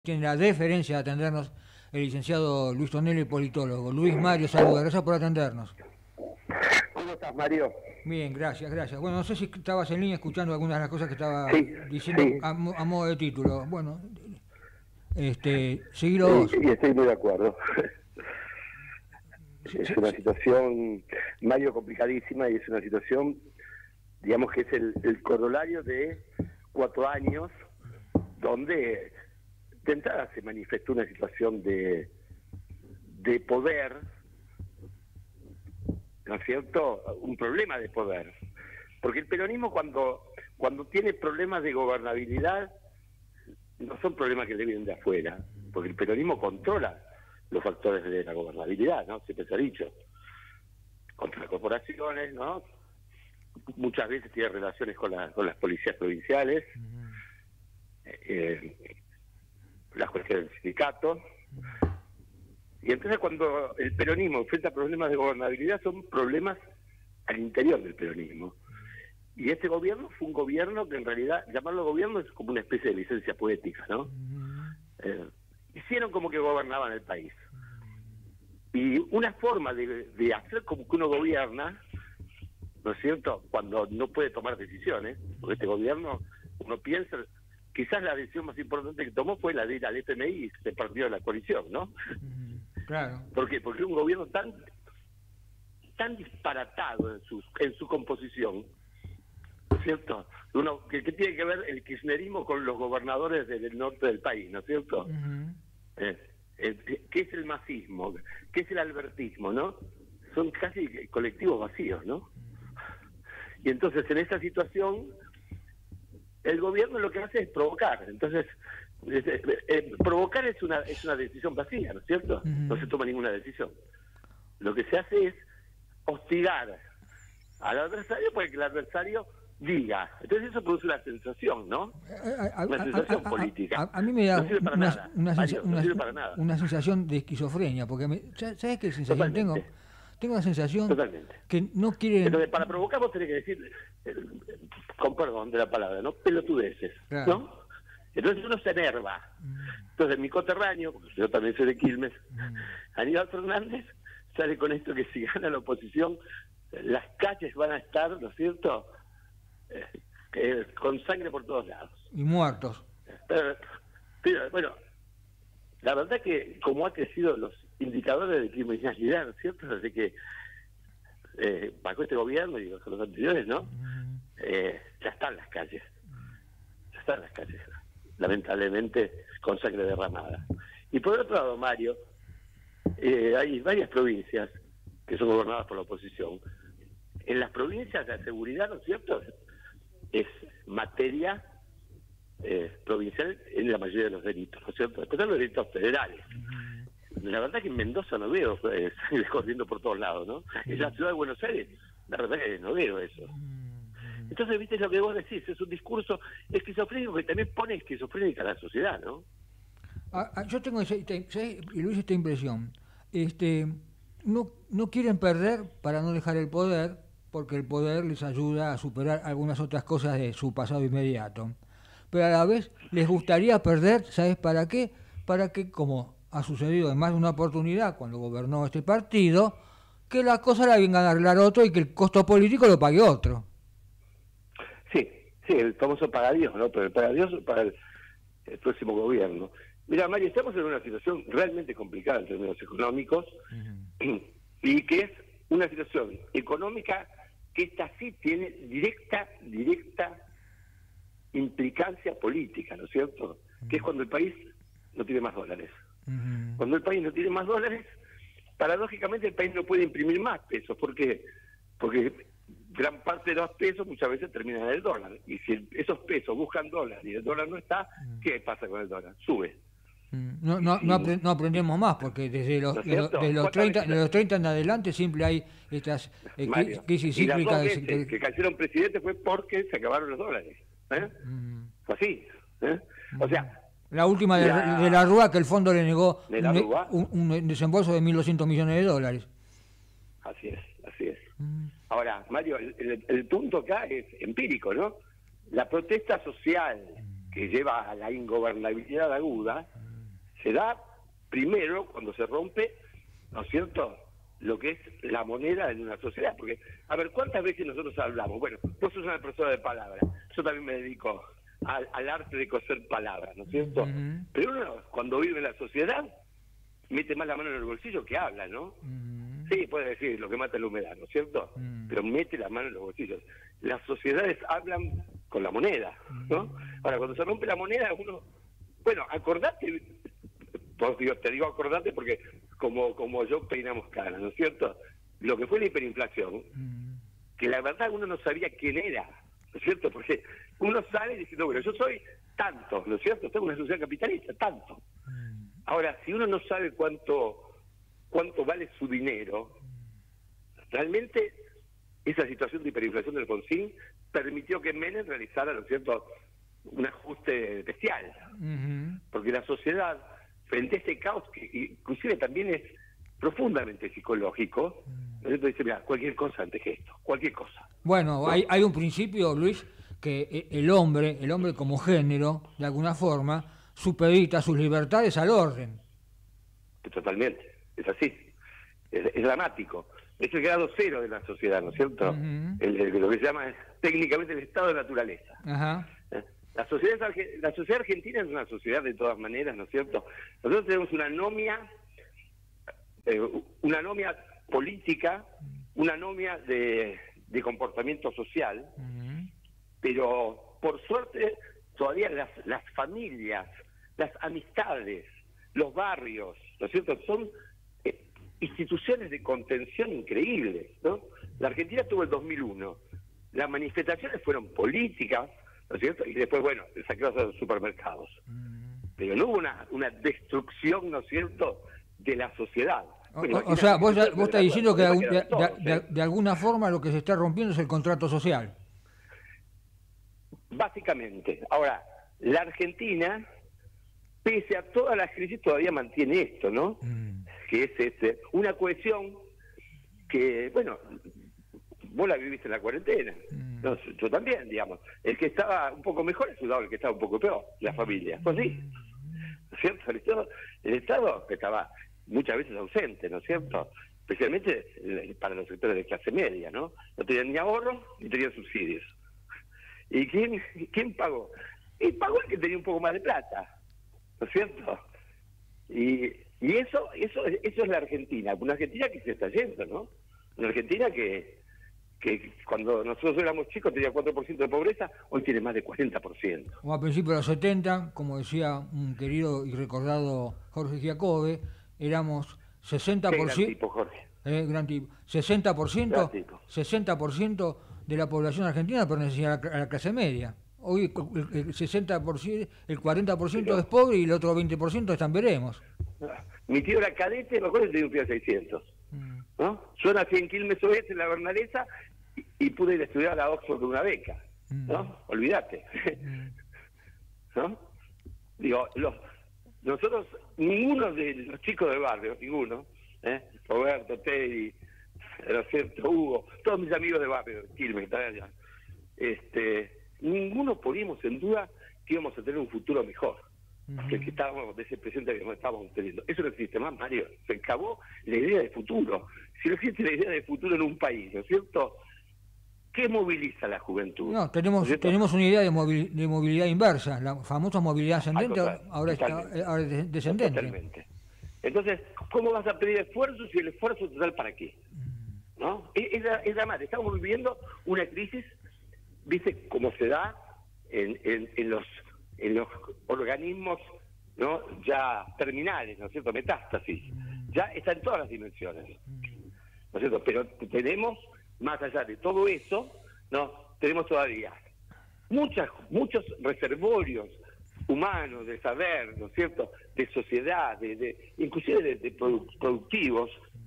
Tiene la deferencia de atendernos el licenciado Luis Tonelli, politólogo. Luis Mario, saludos, gracias por atendernos. ¿Cómo estás, Mario? Bien, gracias, gracias. Bueno, no sé si estabas en línea escuchando algunas de las cosas que estaba Sí, diciendo sí, a modo de título. Bueno, seguilo vos. y estoy muy de acuerdo. Sí, Es sí, una sí. situación, Mario, complicadísima y es una situación, digamos que es el corolario de 4 años donde de entrada se manifestó una situación de poder, ¿no es cierto? Un problema de poder. Porque el peronismo cuando tiene problemas de gobernabilidad, no son problemas que le vienen de afuera, porque el peronismo controla los factores de la gobernabilidad, ¿no? Siempre se ha dicho. Contra las corporaciones, ¿no? Muchas veces tiene relaciones con las policías provinciales, eh, las cuestiones del sindicato. Y entonces cuando el peronismo enfrenta problemas de gobernabilidad, son problemas al interior del peronismo. Y este gobierno fue un gobierno que en realidad, llamarlo gobierno es como una especie de licencia poética, ¿no? Hicieron como que gobernaban el país. Y una forma de hacer como que uno gobierna, ¿no es cierto?, cuando no puede tomar decisiones, porque este gobierno, uno piensa, quizás la decisión más importante que tomó fue la de ir al FMI y se perdió la coalición, ¿no? Claro. ¿Por qué? Porque es un gobierno tan disparatado en su composición, ¿no es cierto? Uno que tiene que ver el kirchnerismo con los gobernadores del norte del país, ¿no es cierto? ¿Qué es el masismo? ¿Qué es el albertismo, no? Son casi colectivos vacíos, ¿no? Y entonces en esa situación el gobierno lo que hace es provocar. Entonces provocar es una decisión vacía, ¿no es cierto? No se toma ninguna decisión. Lo que se hace es hostigar al adversario para que el adversario diga. Entonces eso produce una sensación, ¿no? Una sensación política. A mí me da No sirve para nada, Mario, no sirve para nada. una sensación de esquizofrenia, porque ¿sabes qué sensación tengo? Totalmente, Tengo la sensación totalmente. que no quieren... Entonces, para provocar vos tenés que decir, con perdón de la palabra, ¿no? Pelotudeces, Claro. ¿no? Entonces uno se enerva. Entonces mi coterráneo, porque yo también soy de Quilmes, Aníbal Fernández sale con esto que si gana la oposición, las calles van a estar, ¿no es cierto?, con sangre por todos lados. Y muertos. Pero, bueno, la verdad que como ha crecido los indicadores de criminalidad, ¿no es cierto?, desde que bajo este gobierno y bajo los anteriores, ¿no? Ya están las calles. Ya están las calles, lamentablemente, con sangre derramada. Y por otro lado, Mario, hay varias provincias que son gobernadas por la oposición. En las provincias la seguridad, ¿no es cierto?, es materia provincial en la mayoría de los delitos, ¿no es cierto? Después están los delitos federales. La verdad que en Mendoza no veo sangre corriendo por todos lados, ¿no? En la ciudad de Buenos Aires, la verdad que no veo eso. Entonces, viste lo que vos decís, es un discurso esquizofrénico que también pone esquizofrénica a la sociedad, ¿no? Yo tengo y Luis, esta impresión. No quieren perder para no dejar el poder, porque el poder les ayuda a superar algunas otras cosas de su pasado inmediato. Pero a la vez les gustaría perder, ¿sabes para qué? Para que, como ha sucedido en más de una oportunidad cuando gobernó este partido, que la cosa la vengan a arreglar otro y que el costo político lo pague otro. Sí, el famoso pagadíos, ¿no? Pero el pagadíos para el próximo gobierno. Mira, Mario, estamos en una situación realmente complicada en términos económicos y que es una situación económica que esta sí tiene directa implicancia política, ¿no es cierto? Que es cuando el país no tiene más dólares. Cuando el país no tiene más dólares, paradójicamente el país no puede imprimir más pesos. ¿Por qué? Porque gran parte de los pesos muchas veces terminan en el dólar. Y si esos pesos buscan dólar y el dólar no está, ¿qué pasa con el dólar? Sube. No aprendemos más, porque desde ¿No es cierto? de los 30 en adelante siempre hay estas Mario, crisis y las dos cíclicas. veces que cayeron presidentes fue porque se acabaron los dólares. Fue así. O sea, la última de la Rúa, que el fondo le negó de la Rúa, un desembolso de 1.200 millones de dólares. Así es. Ahora, Mario, el punto acá es empírico, ¿no? La protesta social que lleva a la ingobernabilidad aguda se da primero cuando se rompe, ¿no es cierto?, lo que es la moneda en una sociedad. Porque, a ver, ¿cuántas veces nosotros hablamos? Bueno, vos sos una persona de palabra, yo también me dedico al arte de coser palabras, ¿no es cierto? Pero uno, cuando vive en la sociedad, mete más la mano en el bolsillo que habla, ¿no? Sí, puede decir lo que mata la humedad, ¿no es cierto? Pero mete la mano en los bolsillos. Las sociedades hablan con la moneda, ¿no? Ahora, cuando se rompe la moneda, uno... Bueno, acordate, pues, te digo acordate porque como yo peinamos canas, ¿no es cierto? Lo que fue la hiperinflación, que la verdad uno no sabía quién era, ¿no es cierto? Porque uno sale diciendo, bueno, yo soy tanto, ¿no es cierto? Tengo una sociedad capitalista, tanto. Ahora, si uno no sabe cuánto vale su dinero, realmente esa situación de hiperinflación del Alfonsín permitió que Menem realizara, ¿no es cierto?, un ajuste especial. Porque la sociedad, frente a este caos, que inclusive también es profundamente psicológico, ¿no es cierto?, dice, mira, cualquier cosa antes que esto, cualquier cosa. Bueno, ¿no? hay un principio, Luis, que el hombre como género, de alguna forma, supedita sus libertades al orden. Totalmente, es así. Es dramático. Es el grado cero de la sociedad, ¿no es cierto? Lo que se llama técnicamente el estado de naturaleza. La sociedad argentina es una sociedad de todas maneras, ¿no es cierto? Nosotros tenemos una anomia política, una anomia de comportamiento social, pero por suerte todavía las familias, las amistades, los barrios, ¿no es cierto?, son instituciones de contención increíbles, ¿no? La Argentina tuvo el 2001, las manifestaciones fueron políticas, ¿no es cierto?, y después, bueno, el saqueo a los supermercados. Pero no hubo una destrucción, ¿no es cierto?, de la sociedad. Bueno, o sea, vos estás diciendo que de alguna forma lo que se está rompiendo es el contrato social. Básicamente. Ahora, la Argentina, pese a todas las crisis, todavía mantiene esto, ¿no? Que es una cohesión que, bueno, vos la viviste en la cuarentena. No, yo también, digamos. El que estaba un poco mejor ayudaba al que estaba un poco peor, la familia. Pues sí, ¿no es cierto? El Estado estaba muchas veces ausente, ¿no es cierto? Especialmente para los sectores de clase media, ¿no? No tenían ni ahorro ni tenían subsidios. ¿Y quién pagó? Y pagó el que tenía un poco más de plata, ¿no es cierto? Y eso es la Argentina, una Argentina que se está yendo, ¿no? Una Argentina que cuando nosotros éramos chicos tenía 4% de pobreza, hoy tiene más de 40%. Como a principios de los 70, como decía un querido y recordado Jorge Giacobbe, éramos 60%... Qué gran tipo, Jorge. Gran tipo. 60%, Gran tipo. 60% de la población argentina pertenecía a la clase media. Hoy el 60%, el 40% es pobre y el otro 20% están veremos. Mi tío era cadete, me acuerdo que tenía un tío de 600. ¿No? Yo nací en Quilmes Oeste, en la Bernalesa, y pude ir a estudiar a Oxford con una beca. ¿No? Olvídate. ¿No? Digo, nosotros, ninguno de los chicos del barrio, ninguno, Roberto, Teddy, ¿no es cierto?, Hugo, todos mis amigos de barrio, Quilmes, ninguno poníamos en duda que íbamos a tener un futuro mejor que el que estábamos, de ese presente que estábamos teniendo. Eso no existe más, Mario. Se acabó la idea de futuro. Si no existe la idea de futuro en un país, ¿no es cierto?, ¿qué moviliza la juventud? No, tenemos una idea de movilidad inversa, la famosa movilidad ascendente, ahora es descendente. Totalmente. Entonces, ¿cómo vas a pedir esfuerzo si el esfuerzo total para qué? ¿No? Es dramático. Estamos viviendo una crisis, ¿viste cómo se da en los organismos, ¿no?, ya terminales, ¿no es cierto?, metástasis? Ya está en todas las dimensiones, ¿no es cierto? Pero tenemos, más allá de todo eso, ¿no?, tenemos todavía muchos reservorios humanos de saber, ¿no es cierto?, de sociedad, inclusive de productivos,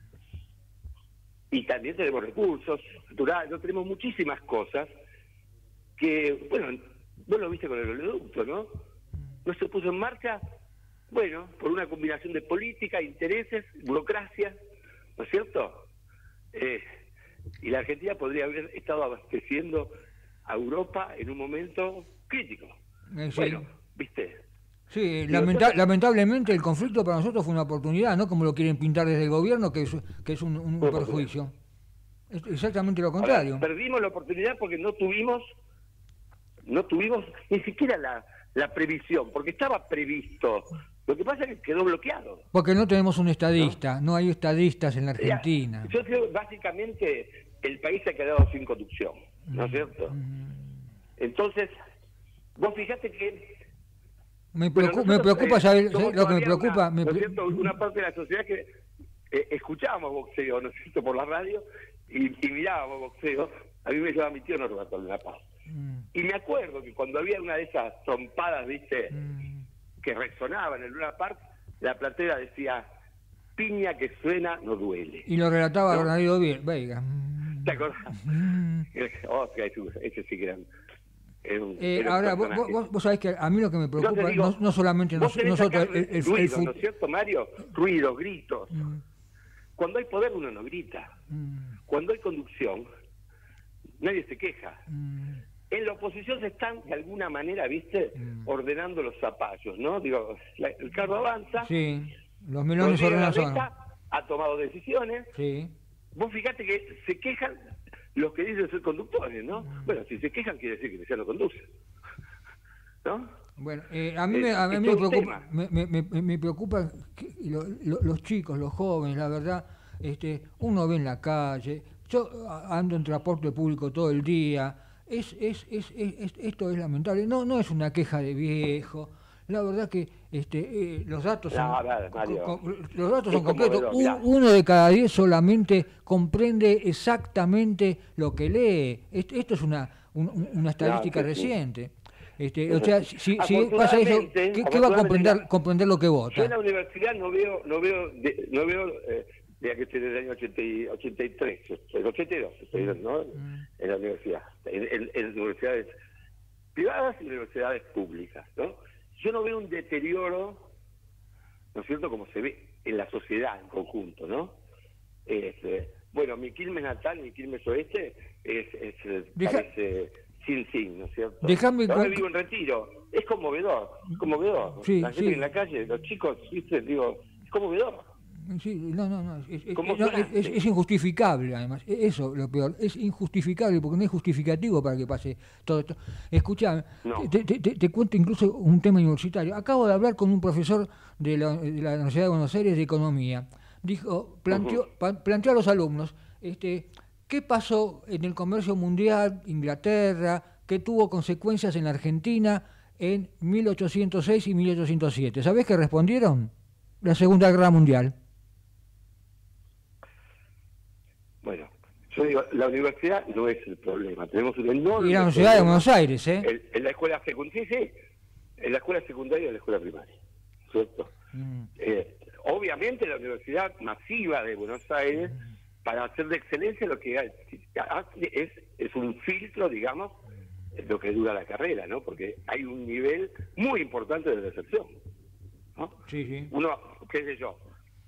y también tenemos recursos naturales, no tenemos muchísimas cosas que, bueno, vos lo viste con el oleoducto, ¿no? No se puso en marcha, bueno, por una combinación de política, intereses, burocracia, ¿no es cierto? Y la Argentina podría haber estado abasteciendo a Europa en un momento crítico. Sí. Bueno, ¿viste? Sí, Digo, entonces, lamentablemente el conflicto para nosotros fue una oportunidad, no como lo quieren pintar desde el gobierno, que es un fue oportunidad. perjuicio. Es exactamente lo Ahora, contrario. perdimos la oportunidad porque no tuvimos ni siquiera la previsión, porque estaba previsto. Lo que pasa es que quedó bloqueado, Porque no tenemos un ¿no? estadista, no hay estadistas en la Ya, Argentina. yo creo que básicamente el país se ha quedado sin conducción, ¿no es cierto? Entonces, vos fijate que, Me bueno, me nosotros preocupa saber, somos lo que me todavía preocupa, ¿no es cierto? Una parte de la sociedad que escuchábamos boxeo, ¿no es cierto?, por la radio y mirábamos boxeo. A mí me llevaba mi tío Norberto de La Paz. Y me acuerdo que cuando había una de esas trompadas, ¿viste?, que resonaban en Luna Park, la platera decía: piña que suena no duele. y lo relataba ¿No? Bernardo Veiga. ¿Te acordás? Oh, ese sí que era un Ahora, personaje. vos sabés que a mí lo que me preocupa, Entonces digo, no solamente vos querés nosotros, sacar ruido, ¿no es cierto, Mario? Ruido, gritos. Cuando hay poder uno no grita. Cuando hay conducción, nadie se queja. En la oposición se están, de alguna manera, ¿viste?, ordenando los zapallos, ¿no? Digo, el carro avanza. Sí, los melones Rodríguez ordenados son. Larreta ha tomado decisiones. Sí. Vos fíjate que se quejan los que dicen ser conductores, ¿no? Bueno, si se quejan quiere decir que ya no conducen, ¿no? Bueno, a mí me preocupa, me preocupa que los chicos, los jóvenes, la verdad, uno ve en la calle, yo ando en transporte público todo el día, esto es lamentable, no es una queja de viejo, la verdad que los datos son, Mario, los datos son es concretos. conmovedor, mirá. Uno de cada 10 solamente comprende exactamente lo que lee. Esto es una estadística sí, sí. reciente. O sea, si pasa eso, ¿qué va a comprender lo que Yo vota? en la universidad no veo ya que estoy desde el año 83, el 82, estoy, ¿no? En la universidad, en universidades privadas y universidades públicas, ¿no? Yo no veo un deterioro, ¿no es cierto?, como se ve en la sociedad en conjunto, ¿no? Bueno, mi Quilmes natal, mi Quilmes oeste, parece sin, ¿no es cierto? Ahora vivo en Retiro, es conmovedor. Sí, La gente en la calle, los chicos, ¿viste? Digo, es conmovedor. Sí, es injustificable, además. Eso lo peor, es injustificable porque no hay justificativo para que pase todo esto. Escuchame, No. te cuento incluso un tema universitario. Acabo de hablar con un profesor de la Universidad de Buenos Aires de Economía. Planteó a los alumnos, ¿qué pasó en el comercio mundial, Inglaterra, que tuvo consecuencias en la Argentina en 1806 y 1807? ¿Sabés qué respondieron? La Segunda Guerra Mundial. Bueno, yo digo, la universidad no es el problema. Tenemos un enorme y la Universidad de Buenos Aires, en la escuela secundaria, sí, en la escuela secundaria y en la escuela primaria, ¿cierto? Obviamente la Universidad Masiva de Buenos Aires, para hacer de excelencia, lo que hace es un filtro, digamos, lo que dura la carrera, ¿no? Porque hay un nivel muy importante de deserción, ¿no? Sí. Uno, qué sé yo,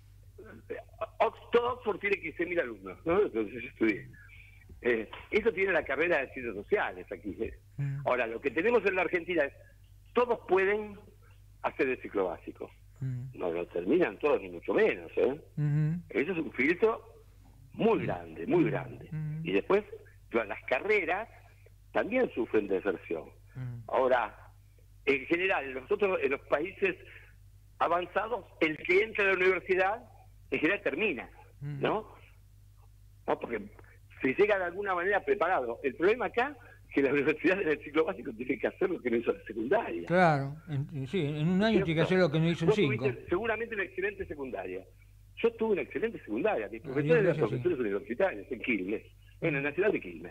Oxford tiene 15.000 alumnos, ¿no? Entonces yo estudié. Eso tiene la carrera de ciencias sociales aquí. Ahora, lo que tenemos en la Argentina es, todos pueden hacer el ciclo básico. No lo terminan todos, ni mucho menos, ¿eh? Eso es un filtro muy grande, muy grande. Y después, las carreras también sufren deserción. Ahora, en general, nosotros en los países avanzados, el que entra a la universidad, en general termina, ¿no? Porque se llega de alguna manera preparado. El problema acá es que la universidad en el ciclo básico tiene que hacer lo que no hizo en la secundaria. Claro, en un año tiene que hacer lo que no hizo en 5. Seguramente una excelente secundaria. Yo tuve una excelente secundaria. Mis profesores eran profesores universitarios en Quilmes, en la Nacional de Quilmes.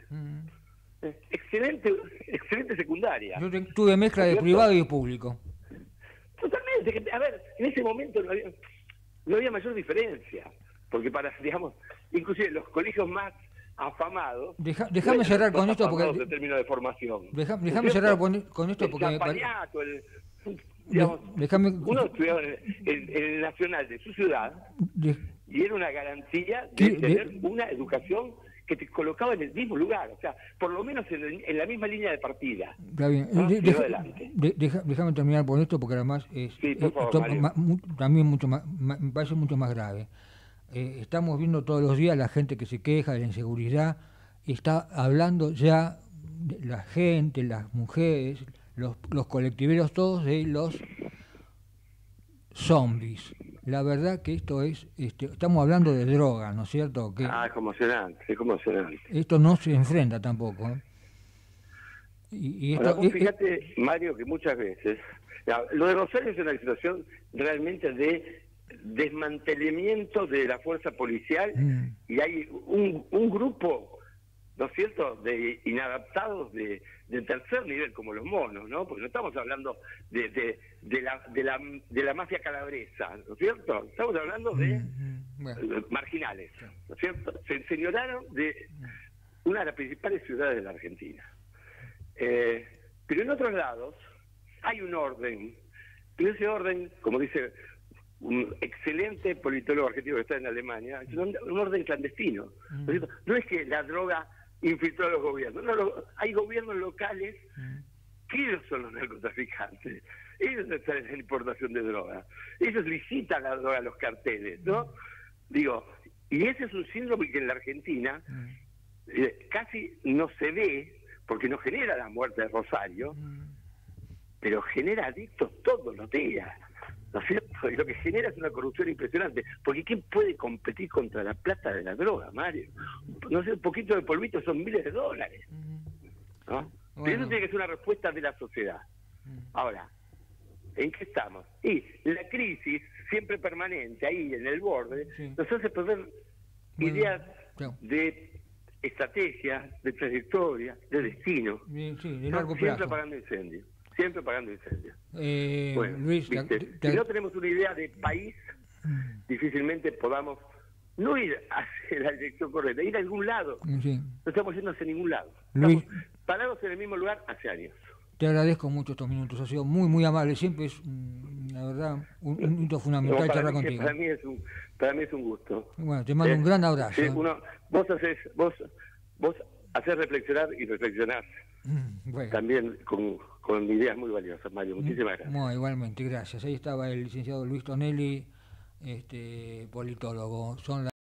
Excelente secundaria. Yo tuve mezcla de privado y de público. Totalmente. A ver, en ese momento no había mayor diferencia, porque digamos, inclusive los colegios más afamados... Déjame cerrar con esto porque... de términos de formación. Déjame cerrar con esto porque... Digamos, uno estudiaba en el Nacional de su ciudad y era una garantía de tener una educación que te colocaba en el mismo lugar, o sea, por lo menos en la misma línea de partida. Está bien. ¿No? Adelante. Déjame terminar por esto porque además Sí, por favor, esto también mucho más, me parece mucho más grave. Estamos viendo todos los días la gente que se queja de la inseguridad, está hablando ya de la gente, las mujeres, los colectiveros, todos de los zombies. La verdad que esto es, estamos hablando de droga, ¿no es cierto? Que es conmocionante, es conmocionante. esto no se enfrenta tampoco, ¿eh? Y esto, Ahora, vos fíjate, Mario, que muchas veces, lo de Rosario es una situación realmente de desmantelamiento de la fuerza policial y hay un grupo, ¿no es cierto?, de inadaptados de tercer nivel, como los monos, ¿no? Porque no estamos hablando de la mafia calabresa, ¿no es cierto? Estamos hablando de marginales, ¿no es cierto? Se enseñoraron de una de las principales ciudades de la Argentina. Pero en otros lados hay un orden, pero ese orden, como dice un excelente politólogo argentino que está en Alemania, es un orden clandestino. No es que la droga infiltró a los gobiernos, no, hay gobiernos locales que ellos son los narcotraficantes, ellos están en la importación de droga, ellos licitan la droga a los carteles, ¿no? Digo, y ese es un síndrome que en la Argentina casi no se ve, porque no genera la muerte de Rosario, pero genera adictos todos los días, ¿no es cierto? Y lo que genera es una corrupción impresionante, porque ¿quién puede competir contra la plata de la droga, Mario? No sé, un poquito de polvito son miles de dólares, ¿no? Bueno. Pero eso tiene que ser una respuesta de la sociedad. Ahora, ¿en qué estamos? Y la crisis, siempre permanente, ahí en el borde, nos hace perder ideas de estrategia, de trayectoria, de destino. De largo plazo. Siempre apagando incendios. Siempre apagando incendios. Bueno, Luis, si no tenemos una idea de país, difícilmente podamos no ir hacia la dirección correcta, ir a algún lado. No estamos yendo hacia ningún lado. Luis, estamos parados en el mismo lugar hace años. Te agradezco mucho estos minutos, ha sido muy, muy amable. Siempre es, la verdad, un hito fundamental charlar contigo. Para mí es un gusto. Bueno, te mando un gran abrazo. Sí, vos hacés reflexionar y reflexionar. Bueno. También con ideas muy valiosas, Mario. Muchísimas gracias. Bueno, igualmente, gracias. Ahí estaba el licenciado Luis Tonelli, politólogo. Son